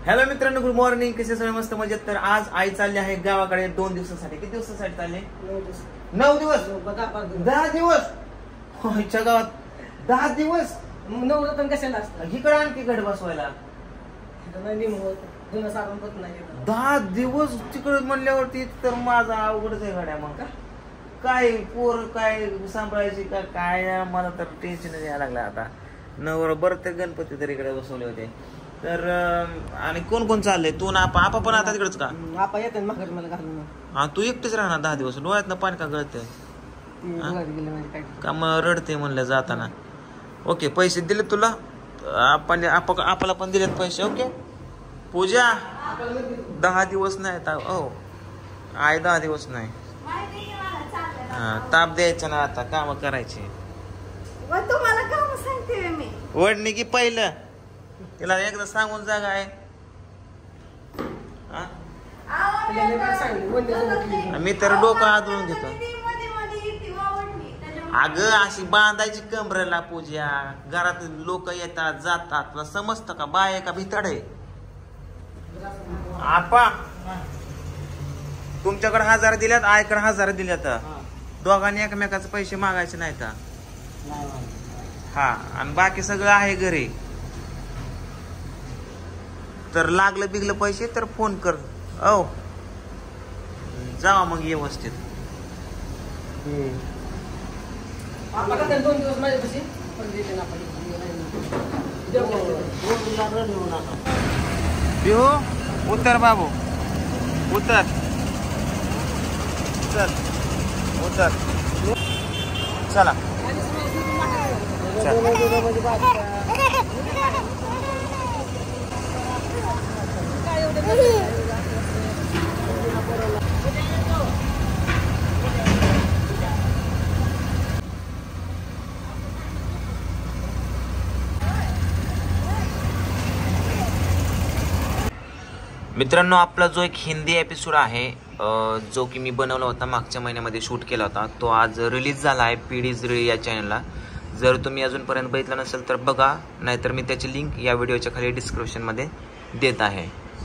Hello मित्रांनो, good morning. कसे सगळे? मस्त मजेत. तर आज आई चालली आहे गावाकडे 2 दिवसासाठी. किती दिवसासाठी चालले? 9 दिवस. 10 दिवस आईच्या गावात 10 दिवस. 9 रतन कशाला असतं? इकडे आणखी गड बसवायला 10 दिवस तिकडे म्हणल्यावरती तर माझा अवघडच आहे गाड्या. मग काय पोर काय सांभाळायची का काय? मला तर टेन्शन यायला लागलं आता. नवर बरं तर गणपती तर इकडे बसवले होते. तर आणि कोण कोण चाललंय? तू ना आपा पण आता तिकडेच का? आपा येते माघार मला घालून. हा, तू एकटेच राहणार 10 दिवस? डोळ्यातनं पाणी का गळते का? मग रडते म्हणलं जाताना. ओके, पैसे दिले तुला? आपण आपल्याला पण दिलेत पैसे. ओके पूजा, 10 दिवस नाही. हो आय 10 दिवस नाही. ताप द्यायचा ना, आता काम करायचे. तुम्हाला काम सांगते मी. वडणी की पहिलं तिला एकदा सांगून जागा आहे. मी तर डोकं आदळून घेतो. अगं अशी बांधायची कमरेला पूजा. घरात लोक येतात जातात, तुला समजतं का? बाय का भितड आहे? आपा तुमच्याकडे 1000 दिल्यात, आईकडे 1000 दिल्यात. दोघांनी एकमेकाचे पैसे मागायचे नाही का? हा, आणि बाकी सगळं आहे घरी. तर लागलं बिगलं पैसे तर फोन कर. ओ जावा मग व्यवस्थित. पिहू उतर बाबू, उतर चल, उतर चला. मित्रांनो, आपला जो एक हिंदी एपिसोड आहे जो की मी बनवला होता, मागच्या महिन्यामध्ये शूट केला होता, तो आज रिलीज झाला आहे पीडीज रील या चॅनलला. जर तुम्ही अजूनपर्यंत बघितला नसेल तर बघा, नाहीतर मी त्याची लिंक या व्हिडिओच्या खाली डिस्क्रिप्शनमध्ये देत आहे.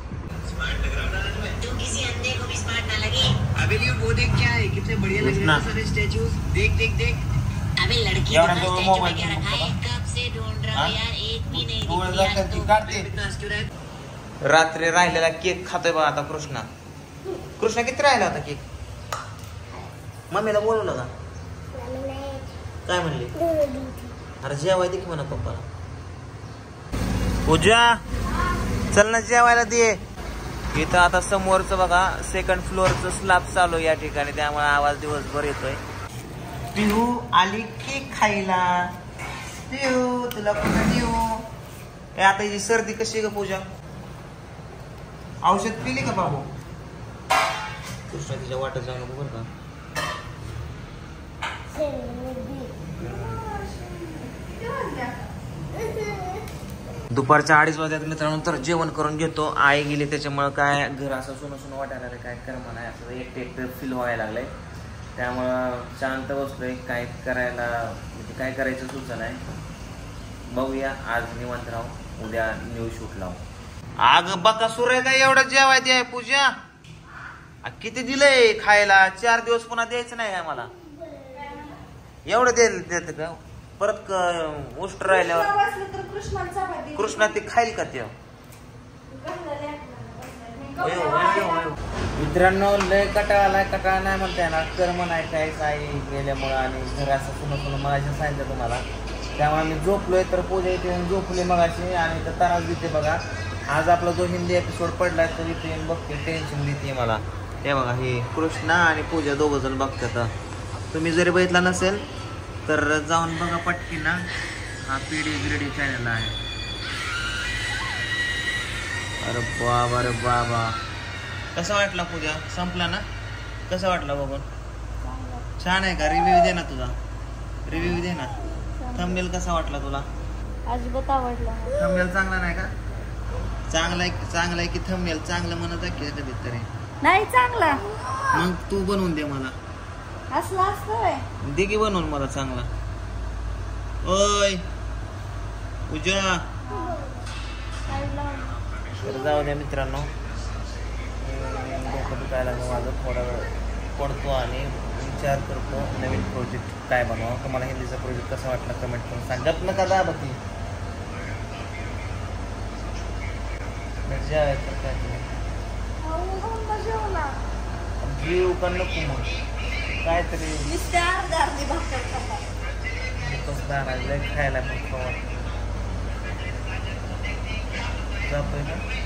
रात्री राहिलेला केक खातोय बघा आता कृष्णा. कृष्णा किती राहिला होता केक? मम्मीला बोलवलं का? काय म्हणले? अरे जेवायला दे की म्हणा पप्पाला. पूजा चल ना जेवायला दे. इथं आता समोरचं बघा 2nd फ्लोअरचं स्लॅब चालू या ठिकाणी, त्यामुळे आवाज दिवसभर येतोय. पिहू आली केक खायला. पिहू तुला कुठं देऊ? आता ही सर्दी कशी ग पूजा? औषध पिली का बाबू? कृष्णा तिच्या वाटत जाऊ नको बरं का. दुपारच्या 2:30 वाजल्यात मित्रांनो. तर जेवण करून घेतो. आई गेली त्याच्यामुळं काय घर असं सुन सुन वाटायला लागलं. काय करमं नाही, असं एकटं फील व्हायला लागलंय. त्यामुळं शांत बसलोय. काय करायला म्हणजे काय करायचं सुचलं नाही. बघूया, आज निवांत राहू, उद्या न्यू शूट लावू. अग बका सुर आहे का एवढं जेवाय द्याय पूजा? किती दिलंय खायला? 4 दिवस पुन्हा द्यायचं नाही आम्हाला. एवढं देत का? परत उष्ट राहिल्यावर कृष्णा ते खाईल का? ते मित्रांनो लय कटाळा नाही म्हणता येणार. कर्म नाही काहीच आई गेल्यामुळं, आणि घर असं सुन मगाशी सांगितलं तुम्हाला. त्यामुळे मी झोपलोय. तर पूजा इथे येऊन झोपले मगाशी, आणि तर त्रास देते बघा. आज आपला जो हिंदी एपिसोड पडलाय तो इथे येऊन बघते, टेन्शन देते मला. हे बघा, हे कृष्णा आणि पूजा दोघं जण बघतात. तुम्ही जरी बघितला नसेल तर जाऊन बघा पटकी ना. हा पीडी चॅनल आहे. अरे बाबा रे बाबा, कसा वाटला पूजा? संपला ना? कसा वाटला बघून? छान आहे का? रिव्ह्यू दे ना तुझा, रिव्ह्यू दे ना. थंबनेल कसा वाटला तुला? अजिबात आवडला. थंबनेल चांगला नाही का? चांगला आहे की थंबनेल चांगलं म्हणत आहे की कधी तरी नाही चांगला. मग तू बनवून दे मला. असला असतोय दे की बनवून मला चांगला. ओय पूजा तर जाऊ द्या मित्रांनो, डोकं दुखायला लागलं माझं. थोडा वेळ पडतो आणि विचार करतो नवीन प्रोजेक्ट काय बनवावं. तुम्हाला हिंदीचा प्रोजेक्ट कसा वाटला कमेंट करून सांगत नका. जा बघी मजा आहे तर काय जीव का नको मग काहीतरी खायला पण खावा जातोय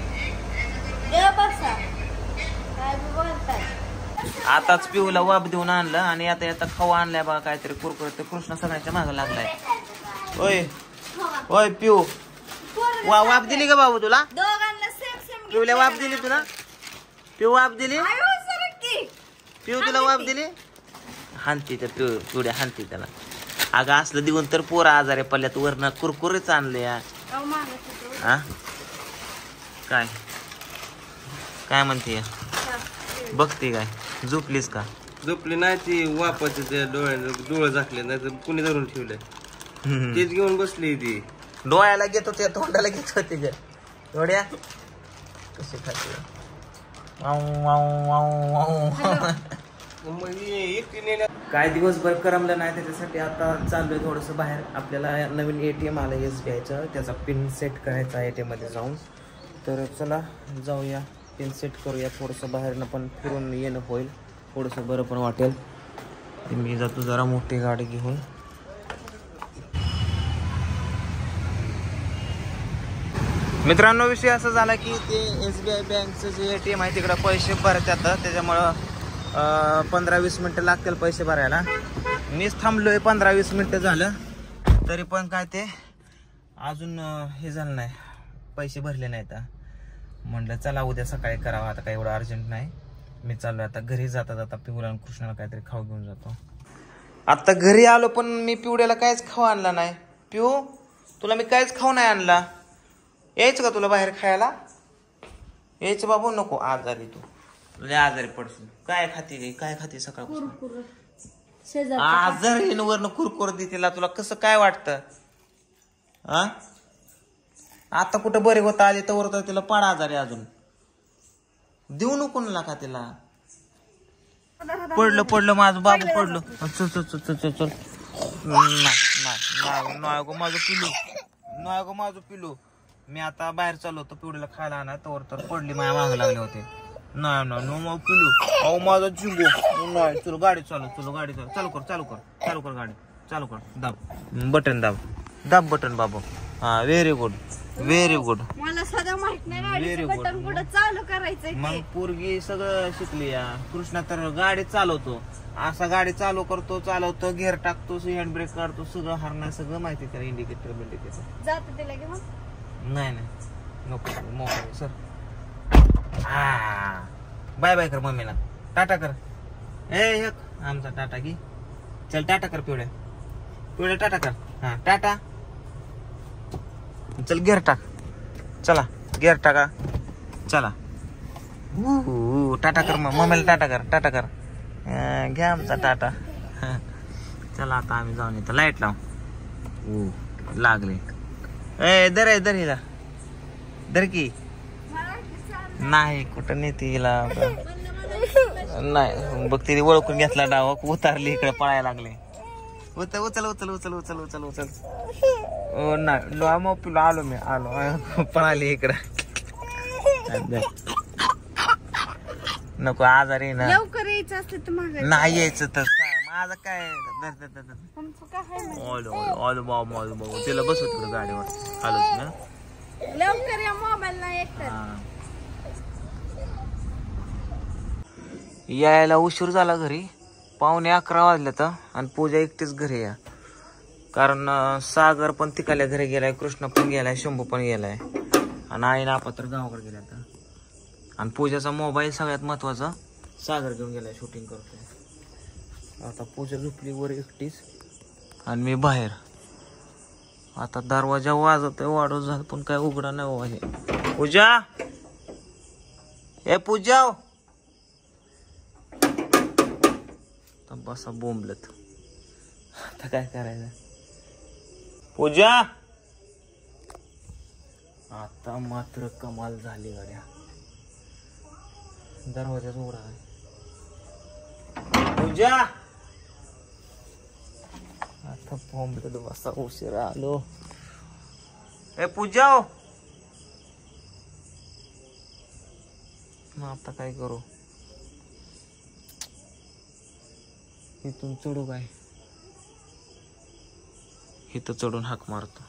ना. आताच पिऊला वाप देऊन आणलं आणि आता खावा आणलाय बघा काहीतरी कुरकुरीत. तर कृष्ण सगळ्यांच्या मागं लागलाय. होय होय पिऊ वाप दिली का बाबू तुला? पिऊला वाप दिली तुला? पिऊ वाप दिली? पिऊ तुला वाप दिली? हानती त्या पिवड्या हानती त्याला. अगं असलं देऊन तर पोरं आजारी पडल्यात. वरनं कुरकुरीच आणले या. काय काय म्हणते बघते काय? झोपलीस का? झोपली नाही ती. वापाचे त्या डोळे झाकले नाही तर कुणी धरून ठेवले तेच घेऊन बसली ती. डोळ्याला घेत होते तोंडाला घेत होते ग. डोळ्या कसे खाते? काय दिवसभर करमलं नाही त्याच्यासाठी आता चाललोय थोडस बाहेर. आपल्याला नवीन ATM आलं SBIचं. त्याचा पिन सेट करायचा ATM मध्ये जाऊन. तर चला जाऊया पिन सेट करूया. थोडंसं बाहेरनं पण फिरून येणं होईल. थोडंसं बरं पण वाटेल. मी जातो जरा मोठी गाडी घेऊन. मित्रांनो विषय असा झाला की ते SBI बँकचं जे ATM आहे तिकडं पैसे भरतात. त्याच्यामुळं 15-20 मिनटं लागतील पैसे भरायला. मीच थांबलोय 15-20 मिनटं झालं तरी पण काय ते अजून हे झालं नाही. पैसे भरले नाहीत. म्हणलं चला उद्या सकाळी करावं. आता काही एवढं अर्जंट नाही. मी चाललोय आता घरी. जाता जाता पिवड्या आणि कृष्णाला काहीतरी खाऊ घेऊन जातो. आता घरी आलो पण मी पिवड्याला काहीच खाऊ आणला नाही. पिऊ तुला मी काहीच खाऊ नाही आणला. यायचं का तुला बाहेर खायला? यायचं बाबू? नको. आजारी तू लय आजारी पडशील. काय खाते काय खाते सकाळपासून? आजारी वरनं कुरकुर दे तिला. तुला कसं काय वाटतं? आता कुठं बरे होता आले तर तिला पाड आजारी अजून. देऊ नको ना का तिला. पडलं माझं बाबू पडलं. चल चल चल चल चल. नाही गो माझं पिलू. नाही गो माझं पिलू. मी आता बाहेर चाललो होतो पिवडीला खायला आणा तर पडली. माझ्या मागे लागले होते. नाही मग पिलू. अहो माझा चिंगो. नाही चलो गाडी चालू. गाडी चालू कर गाडी चालू कर. दाब बटन दाब बटन बाबू. हा व्हेरी गुड. मला सगळं माहित नाही. Very good. बटन कुठं चालू करायचंय? मग पोरगी सगळं शिकली या. कृष्णा तर गाडी चालवतो. असा गाडी चालवतो घेर टाकतो हँड ब्रेक काढतो सगळं. हरणं सगळं माहिती त्याला. इंडिकेटर जातो तिला घेऊन. नाही नको मोकळे सर. बाय बाय कर मम्मीला. टाटा कर. आमचा टाटा की. चल टाटा कर पिवड्या टाटा कर. हा टाटा. चल गेअर टाक. चला गेअर टाका. चला टाटा कर. मम्मीला टाटा कर. घ्या आमचा टाटा. चला आता आम्ही जाऊन येतो. लाईट लाव. लागले. दर हिला दर की. नाही कुठं नेते हिला. नाही बघ तिने ओळखून घेतला डाव. उतारली इकडे पळायला लागले. उचल. नाही मग पिलो आलो पळाली इकडं. नको आजारी ना. लवकर यायचं असतं तर मागे नाही यायचं तर माझं काय. बाबू तिला बसवत गाडीवर आलोच ना. लवकर या. मोबाईल नाही एकतर. यायला उशीर झाला घरी. 11:15 वाजले तर. आणि पूजा एकटीच घरी या. कारण सागर पण तिकाल्या घरी गेलाय. कृष्ण पण गेलाय. शंभू पण गेलाय. आणि आई ना तर गावाकडे गेल्या. आणि पूजाचा मोबाईल सगळ्यात महत्वाचा सागर घेऊन गेलाय. शूटिंग करतोय. आता पूजा झोपली वर एकटीच आणि मी बाहेर. आता दरवाजा वाजवतोय. वाढव झालं पण काय उघडा नाही. पूजा पूजा बसा बोंबलत. आता काय करायचं? पूजा आता मात्र कमाल झाली गाड्या. दरवाजाच उघडा आहे. पूजा आता बॉम्बे बसा उशिरा आलो. ए पूजा आता काय करू. इथून चढू काय. इथं चढून हाक मारतो.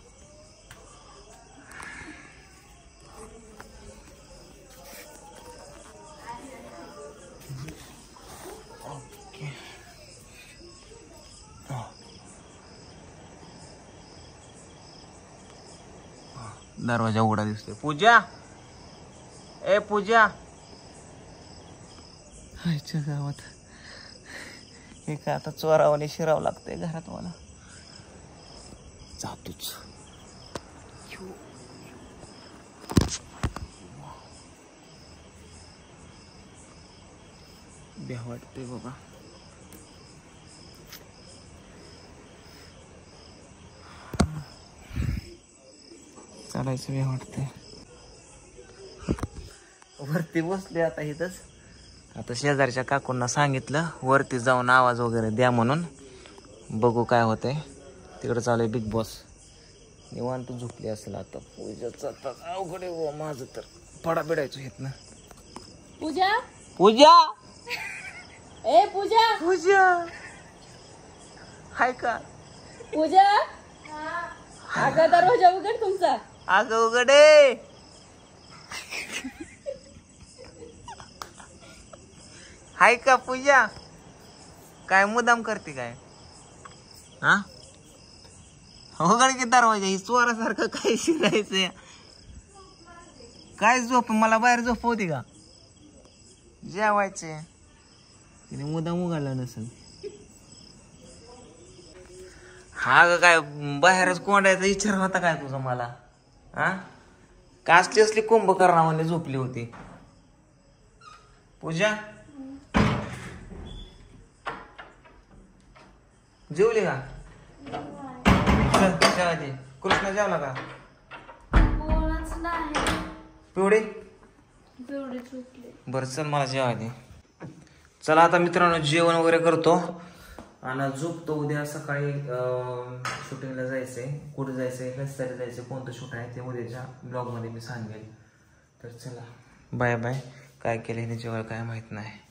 दरवाजा उघडा दिसतोय. पूजा ए पूजा. आईच्या गावात हे काय आता चोरावाने शिरावं लागतंय घरात मला. जातोच. भ्या वाटतंय बाबा. चालायचं भ्या वाटतंय. वरती बसले आता इथंच. आता शेजारच्या काकूंना सांगितलं वरती जाऊन आवाज वगैरे द्या म्हणून. बघू काय होतंय. तिकडे चालू बिग बॉस. निवांत झोपली असेल आता. पूजाचं आता अवघड आहे माझं तर. पडा बिडायचो येत ना. पूजा पूजा ए पूजा पूजा हाय का. पूजा अगं दरवाजा उघड तुमचा. अगं उघडे. हाय का पूजा. काय मुदाम करते काय. हा उघड की दरवाजा. ही चोरासारखं काय शिरायचं. काय झोप मला बाहेर झोप होती का. जेवायचे तिने मुदाम उघडला नसेल. हा ग काय बाहेरच कोंडायचा विचार होता काय तुझा मला. हा कासली असली कुंभकर्णामध्ये झोपली होती. पूजा जेवली का. जेवायची. कृष्ण जेवला का. पिवडे बरं चल मला जेवायची. चला आता मित्रांनो जेवण वगैरे करतो आणि झोपतो. उद्या सकाळी शूटिंगला जायचंय. कुठे जायचंय कशासाठी जायचं कोणतं शूट आहे ते उद्याच्या ब्लॉगमध्ये मी सांगेल. तर चला बाय बाय. काय केलं हे जेव्हा काय माहित नाही.